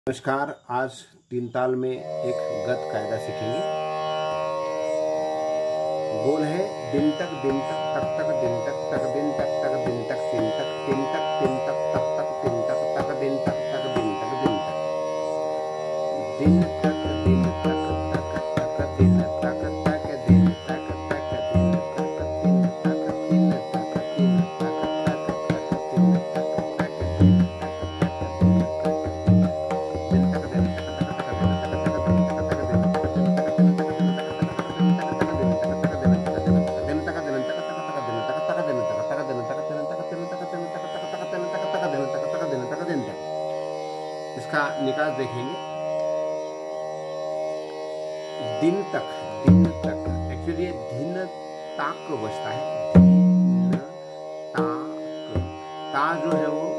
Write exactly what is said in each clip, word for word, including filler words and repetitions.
नमस्कार। आज तीन ताल में एक गत कायदा सीखेंगे। बोल है दिन तक दिन तक तक तक दिन तक तक दिन तक तक दिन तक दिन तक दिन तक दिन तक तक तक दिन तक तक दिन तक तक दिन तक दिन तक दिन तक दिन तक तक तक दिन तक तक दिन तक तक दिन तक दिन तक दिन तक दिन तक तक दिन तक तक दिन इसका निकास देखेंगे। दिन तक दिन तक एक्चुअली ये दिन ताक बजता है। दिन ताक ता जो है वो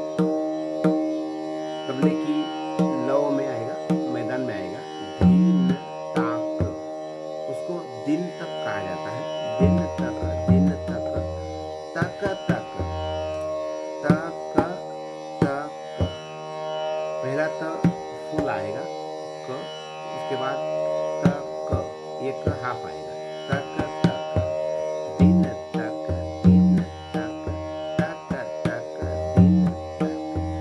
तबले की लव में आएगा, मैदान में आएगा। दिन ताक उसको दिन तक कहा जाता है। दिन तक दिन तक तक तक तक तक पहला त फुल आएगा क, उसके बाद त क, एक हाफ आएगा। तक तक दिन तक दिन तक तक तक दिन तक।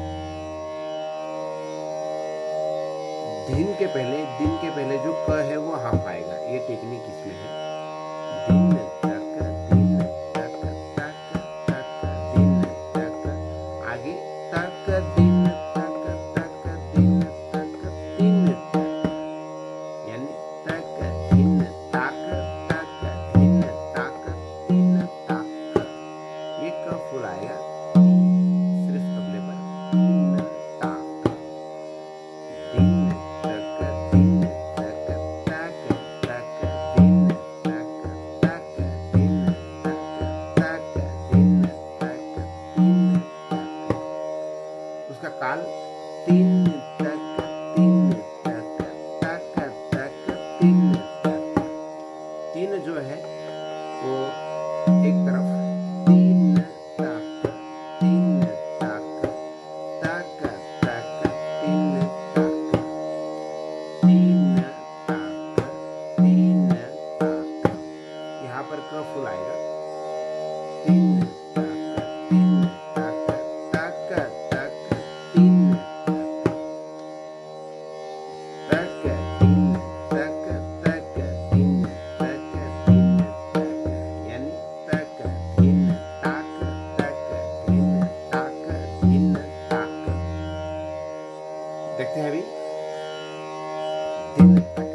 दिन के पहले दिन के पहले जो क है वो हाफ आएगा। ये टेक्निक इसमें है। दिन तक दिन तक तक तक दिन तक आगे तक दिन तक तक दिन तक दिन तक यानी तक दिन तक तक दिन तक दिन तक। ये क फुल आएगा सिर्फ तबले पर। दिन तक दिन तक दिन तक तक तक दिन तक तक दिन तक तक दिन तक दिन तक। उसका काल तीन तक तीन तक तक तक तीन तक। तीन जो है वो एक तरफ तीन तक तीन तक तक तक तीन तक तीन तक तीन तक। यहाँ पर क फुल आएगा। तीन तक तीन तक तक तक तीन तक तीन तक तक तीन तक तीन तक यानी तक तीन तक तक तीन तक तीन तक। देखते हैं अभी दिन तक